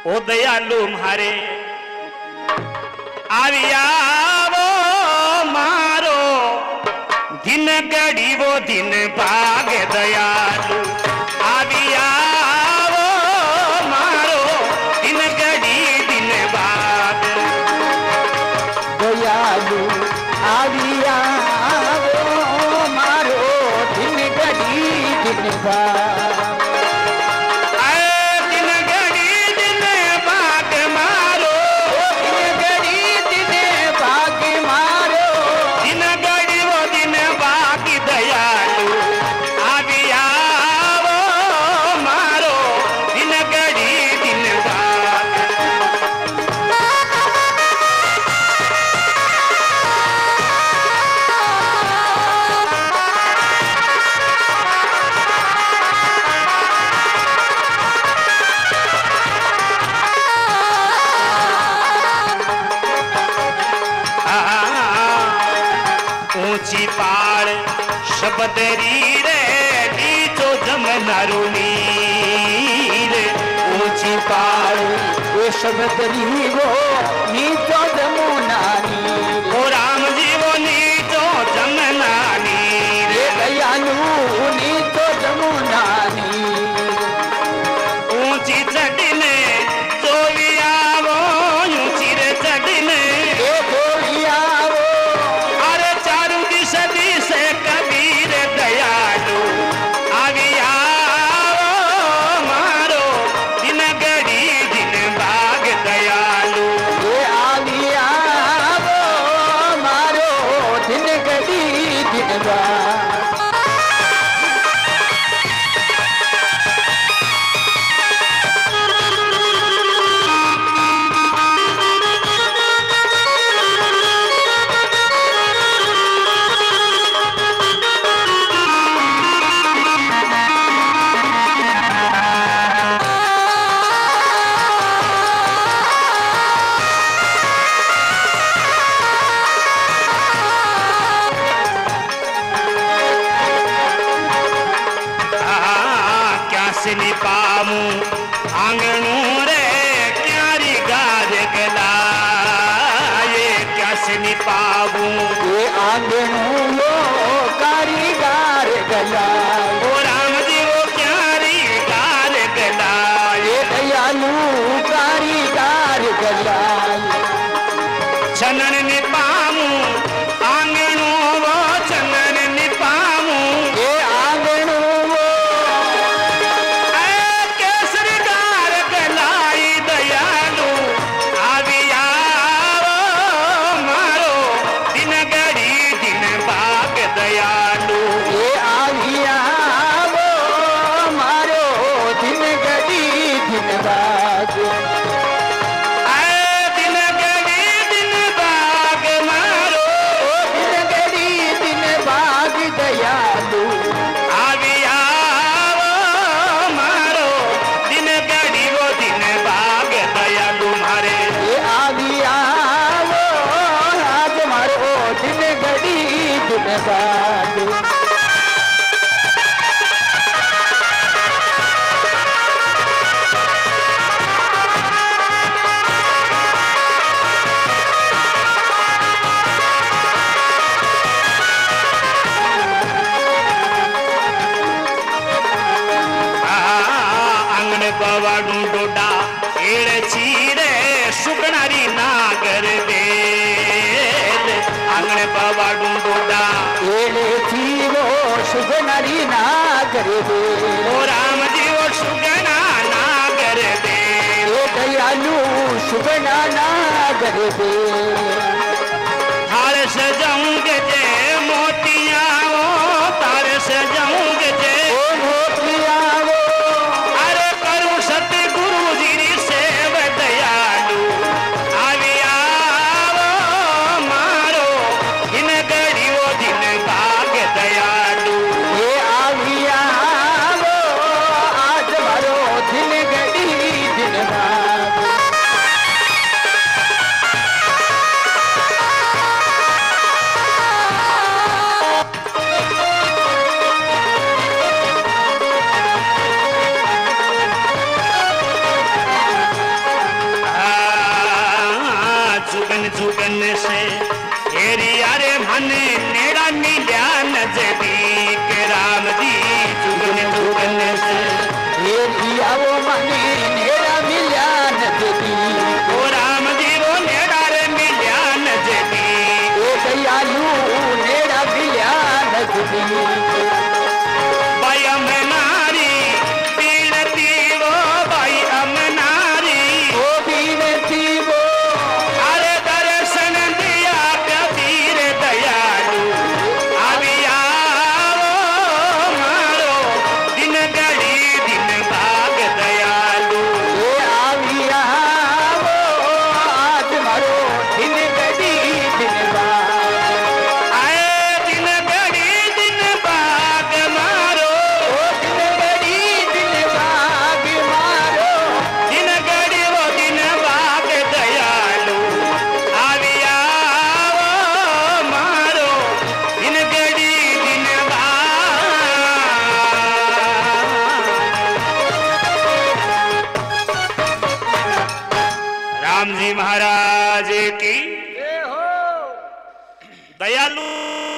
ओ दयालु मारे आविया वो मारो दिन घड़ी वो दिन भाग दयालु आविया वो मारो दिन घड़ी दिन भाग दयालु आविया वो मारो दिन घड़ी दिन भाग ऊंची पाड़ शबदरी रे नीचो जमनारू नीर ऊंची पाड़ ये शबदरी वो नीचो जमुना नीर ओ राम जी वो नीचो जमना नीर दयालु नीचो जमुना नीर ऊंची चढ़ने जोविया वो ऊंची रे चढ़ने कबीर दयालु आविया मारो दिन घड़ी दिन भाग दयालु ये आविया मारो दिन घड़ी दिन भाग पामू आंगनू रे क्यारी गाज गलाए कैसे पाबू ये आंगनू वो कारीगार गलाए ओ राम जी वो क्यारी गाज गलाए दयालु कारीगार गलाए छनन नि पामू आंगनू वो छनन नि पामू ये आंगनू बवाडू डोडा एड़ चीरे सुगनारी नागर दे आंगण बवाडू डोडा एड़ चीरो सुगनारी नागर दे ओ राम जी वो सुगना नागर दे ओ दयालु सुगना नागर दे थार सजाऊंगे जे मोतिया वो तार सजाऊंगे जे मोतिया जुगन से हेरी अरे मन नेड़ा मिल्या नजदीक राम जी जुगन जुगन से हेरी आओ मनी नेड़ा मिल्या नजदीक ओ राम जी वो नेड़ा रे मिल्या नजदीक ओ दयालु नेड़ा मिल्या नजदीक भाई अमनारी पीड़ती वो भाई अमनारी ओ बीनती वो अरे दर्शन दिया कबीर दयालु अभी आओ मारो दिन घड़ी दिन भाग दयालु ए आविया वो आज मारो दिन गड़ी दिन बाग आए दिन घड़ी दिन भाग मारो ओ दिन गड़ी दिन बाग मारो दिन घड़ी वो दिन भाग दयालु अभी आओ मारो दिन घड़ी दिन भाग राम जी महाराज की दयालु